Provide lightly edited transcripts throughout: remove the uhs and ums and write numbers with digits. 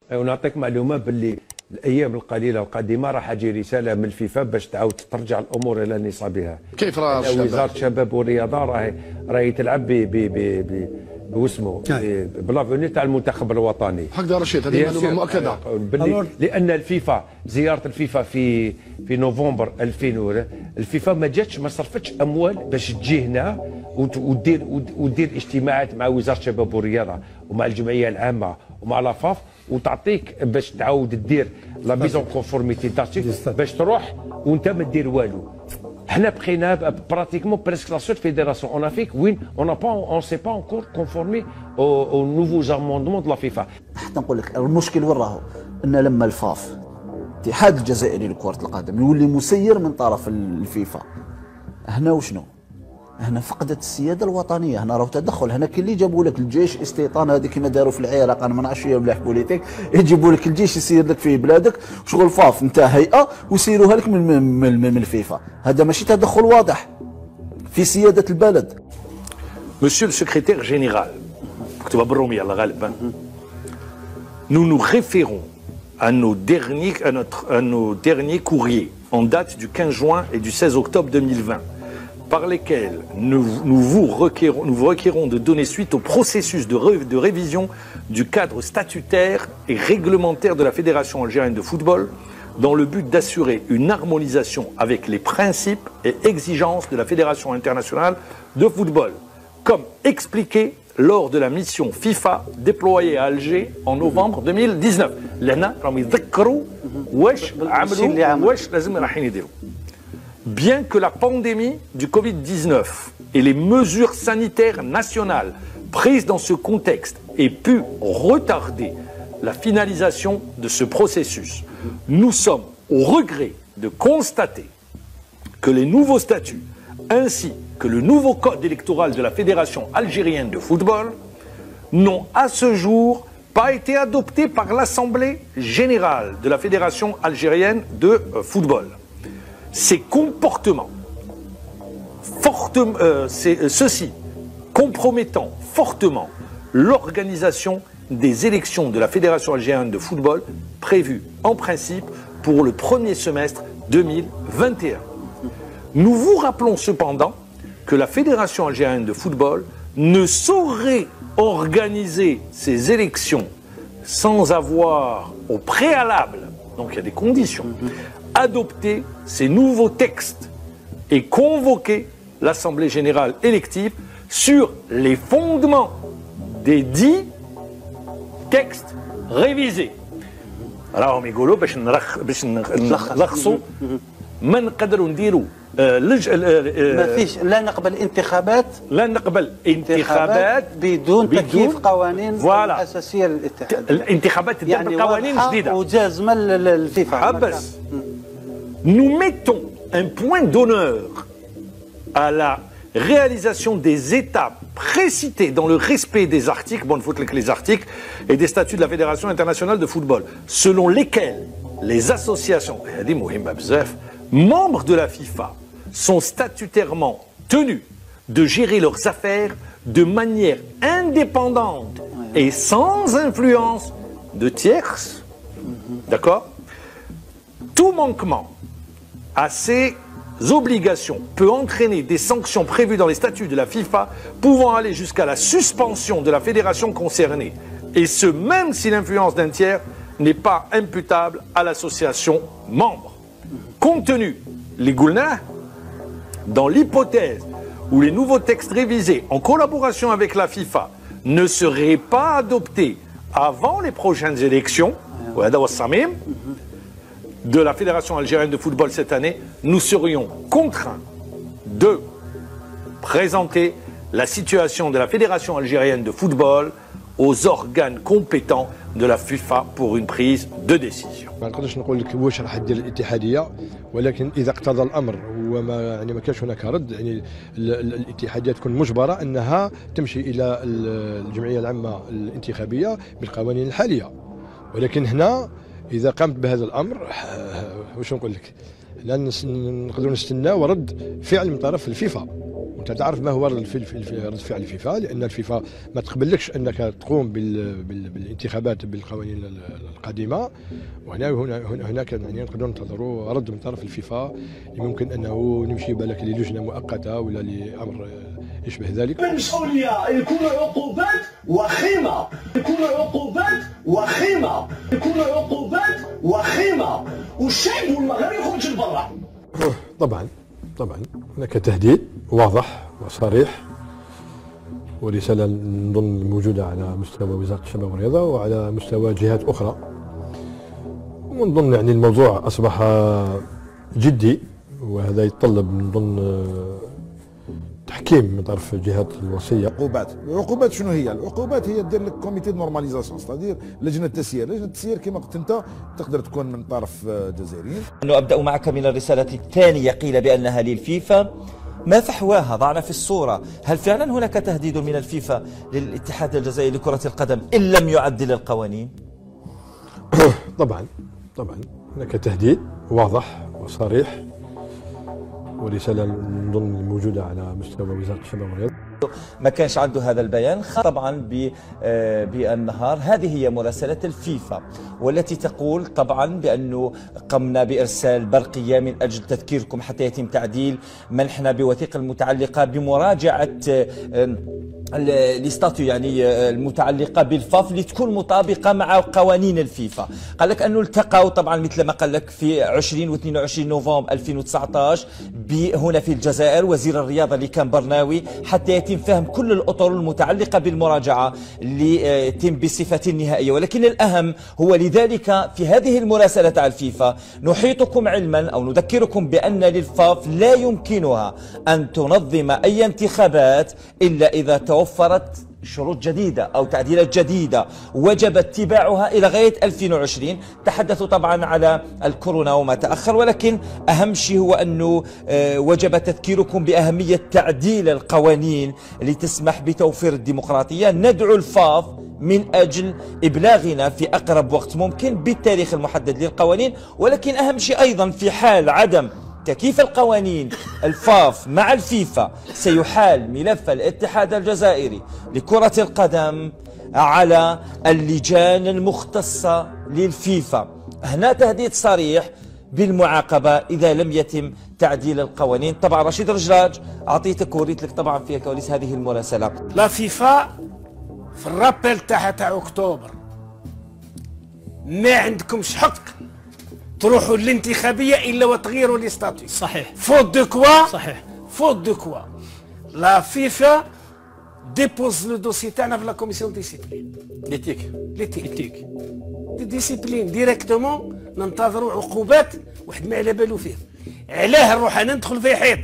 ونعطيك معلومه باللي الايام القليله القادمه راح تجي رساله من الفيفا باش تعاود ترجع الامور الى نصابها. كيف راه وزاره الشباب والرياضه راهي تلعب بوسمو بلافوني تاع المنتخب الوطني. هكذا رشيد، هذه معلومه مؤكده. لان الفيفا زياره الفيفا في نوفمبر 2000 الفيفا ما جاتش ما صرفتش اموال باش تجي هنا ودير اجتماعات مع وزاره الشباب والرياضه ومع الجمعيه العامه ومع لافاف وتعطيك باش تعاود دير لا ميزون كونفورميتي تاعك باش تروح وانت ما دير والو. حنا بقينا براتيكمون بريسك لا سول فيديراسيون اون افريك وين اون سي با انكور كونفورمي او نوفو اموندمون دو لا فيفا. حتى نقول لك المشكل وين راهو؟ ان لما الفاف الاتحاد الجزائري لكرة القدم يولي مسير من طرف الفيفا، هنا وشنو؟ هنا فقدت السياده الوطنيه، هنا راه تدخل، هنا كاين اللي جابوا لك الجيش استيطان هذه كما داروا في العراق، انا ما نعرفش فيها ملاح بوليتيك، يجيبوا لك الجيش يسير لك في بلادك، شغل فاف انت هيئه ويسيروها لك من الفيفا، هذا ماشي تدخل واضح في سياده البلد. Monsieur le secrétaire général, tu vas بالرومية الله غالب. Nous nous référons à nos derniers courriers en date du 15 juin et du 16 octobre 2020. Par lesquels nous vous requérons de donner suite au processus de révision du cadre statutaire et réglementaire de la Fédération algérienne de football dans le but d'assurer une harmonisation avec les principes et exigences de la Fédération internationale de football, comme expliqué lors de la mission FIFA déployée à Alger en novembre 2019. Bien que la pandémie du Covid-19 et les mesures sanitaires nationales prises dans ce contexte aient pu retarder la finalisation de ce processus, nous sommes au regret de constater que les nouveaux statuts ainsi que le nouveau code électoral de la Fédération algérienne de football n'ont à ce jour pas été adoptés par l'Assemblée générale de la Fédération algérienne de football. Ces comportements, ceci compromettant fortement l'organisation des élections de la Fédération algérienne de football prévues en principe pour le premier semestre 2021. Nous vous rappelons cependant que la Fédération algérienne de football ne saurait organiser ces élections sans avoir au préalable, donc il y a des conditions, adopter ces nouveaux textes et convoquer l'Assemblée générale élective sur les fondements des dits textes révisés. راهم يقولوا باش نلخصوا ما نقدروا نديروا ما فيش لا نقبل انتخابات بدون تكييف قوانين الاساسيه للاتحاد. الانتخابات تدير بقوانين جديده وجازمه للفيفا. بس nous mettons un point d'honneur à la réalisation des étapes précitées dans le respect des articles, bon, il faut que les articles et des statuts de la Fédération internationale de football, selon lesquels les associations, membres de la FIFA, sont statutairement tenus de gérer leurs affaires de manière indépendante et sans influence de tierces. D'accord ? Tout manquement à ces obligations peut entraîner des sanctions prévues dans les statuts de la FIFA pouvant aller jusqu'à la suspension de la fédération concernée, et ce même si l'influence d'un tiers n'est pas imputable à l'association membre. Compte tenu, les goulnah, dans l'hypothèse où les nouveaux textes révisés en collaboration avec la FIFA ne seraient pas adoptés avant les prochaines élections, de la Fédération algérienne de football cette année, nous serions contraints de présenter la situation de la Fédération algérienne de football aux organes compétents de la FIFA pour une prise de décision. ما نقدرش نقول لك واش راح دير الاتحاديه، ولكن اذا اقتضى الامر وما يعني ما كانش هناك رد، يعني الاتحاديه تكون مجبره انها تمشي الى الجمعيه العامه الانتخابيه بالقوانين الحاليه. ولكن هنا اذا قامت بهذا الامر واش نقول لك، لا نقدروا نستناو رد فعل من طرف الفيفا. انت تعرف ما هو رد فعل الفيفا، لان الفيفا ما تقبلكش انك تقوم بالانتخابات بالقوانين القديمه، وهناك يعني نقدروا ننتظروا رد من طرف الفيفا اللي ممكن انه نمشي بالك للجنه مؤقته ولا لامر يشبه ذلك. المسؤوليه يكون عقوبات وخيمه، يكون عقوبات وخيمه، يكون عقوبات وخيمه، والشعب والمغرب يخرج لبرا. طبعا هناك تهديد واضح وصريح، ورساله نظن موجوده على مستوى وزاره الشباب والرياضه وعلى مستوى جهات اخرى، ونظن يعني الموضوع اصبح جدي، وهذا يتطلب نظن تحكيم من طرف الجهات الوصيه. العقوبات شنو هي؟ العقوبات هي دير لك كوميتي دو نورماليزاسيون، ستادير لجنه التسيير، لجنه التسيير كما قلت انت تقدر تكون من طرف جزائريين. ابدا معك من الرساله الثانيه، قيل بانها للفيفا، ما فحواها؟ ضعنا في الصوره، هل فعلا هناك تهديد من الفيفا للاتحاد الجزائري لكره القدم ان لم يعدل القوانين؟ طبعا هناك تهديد واضح وصريح، ورساله نظن موجوده على مستوى وزاره الشباب والرياضه. ما كانش عنده هذا البيان طبعا بالنهار. هذه هي مراسلة الفيفا والتي تقول طبعا بأنه قمنا بإرسال برقية من أجل تذكيركم حتى يتم تعديل منحنا بوثيقة المتعلقة بمراجعة الاستاتيو، يعني المتعلقة بالفاف لتكون مطابقة مع قوانين الفيفا. قال لك أنه التقوا طبعا مثل ما قال لك في 20 و 22 نوفمبر 2019 هنا في الجزائر وزير الرياضة اللي كان برناوي حتى يتم فهم كل الأطر المتعلقة بالمراجعة اللي يتم بصفة نهائية. ولكن الأهم هو لذلك في هذه المراسلة على الفيفا نحيطكم علما أو نذكركم بأن للفاف لا يمكنها أن تنظم أي انتخابات إلا إذا توفرت شروط جديدة أو تعديلات جديدة وجب اتباعها إلى غاية 2020. تحدثوا طبعا على الكورونا وما تأخر، ولكن أهم شيء هو أنه وجب تذكيركم بأهمية تعديل القوانين لتسمح بتوفير الديمقراطية. ندعو الفاف من أجل إبلاغنا في أقرب وقت ممكن بالتاريخ المحدد للقوانين، ولكن أهم شيء أيضا في حال عدم تكييف القوانين الفاف مع الفيفا سيحال ملف الاتحاد الجزائري لكرة القدم على اللجان المختصة للفيفا. هنا تهديد صريح بالمعاقبة إذا لم يتم تعديل القوانين. طبعا رشيد رجراج أعطيتك وريت لك طبعا في كواليس هذه المراسلة. لا فيفا في الرابيل تاع أكتوبر ما عندكمش حق تروحوا للانتخابيه الا وتغيروا لي ستاتيو. صحيح. فوت دو كوا. صحيح. فوت دو كوا لا فيفا ديبوز لو دوسي تاعنا في لا كوميسيون ديسيبلين. ليتيك. دي ديسيبلين ديريكتومون ننتظروا عقوبات واحد ما على بالو فيه. علاه نروح انا ندخل في حيط؟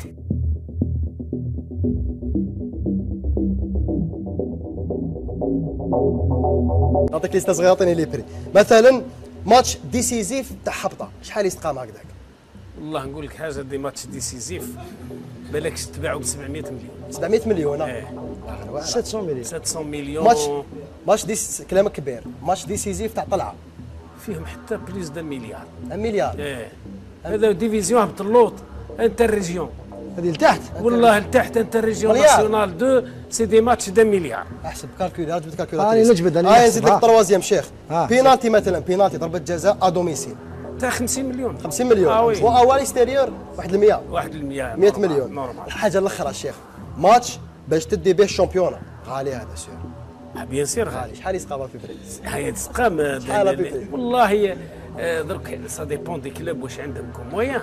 نعطيك ليست صغيره يعطيني لي بري. مثلا ماتش ديسيزيف تاع حبطه شحال يستقام هكذاك؟ والله نقول لك حاجه، دي ماتش ديسيزيف بالكش تباعوا ب 700 مليون. 700 مليون؟ ايه 700 مليون. 700 مليون. ماتش كلامك كبير. ماتش ديسيزيف تاع طلعه فيهم حتى بليس د مليار. مليار. ايه هذا ديفيزيون هبط اللوط انتر ريجيون. هذه لتحت والله لتحت انتر ريجيون ناسيونال 2 سي دي ماتش د مليار. احسب كالكولي، جبد كالكولي. نجبد نزيد لك تروازيام شيخ. بينالتي مثلا، بينالتي ضربه جزاء ادوميسيل تاع 50 مليون. 50 مليون. واول اكستيريور 1%. 100 مليون. نورمال. الحاجه الاخرى الشيخ، ماتش باش تدي به الشامبيون غالي هذا سير. بيان سير غالي. شحال يسقام في بريز؟ هي تسقام والله درك سا ديبون دي كلوب واش عندهم كومويان.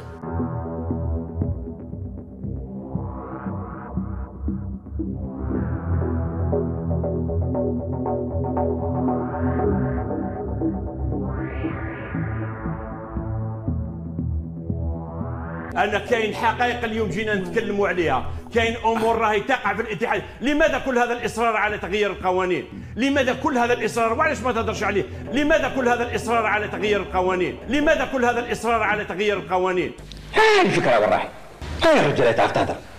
أن كاين حقائق اليوم جينا نتكلموا عليها، كاين أمور راهي تقع في الاتحاد. لماذا كل هذا الإصرار على تغيير القوانين؟ لماذا كل هذا الإصرار؟ وعلاش ما تهضرش عليه؟ لماذا كل هذا الإصرار على تغيير القوانين؟ لماذا كل هذا الإصرار على تغيير القوانين؟ هاي الفكرة والراحل، كاين رجال تعرف تهضر.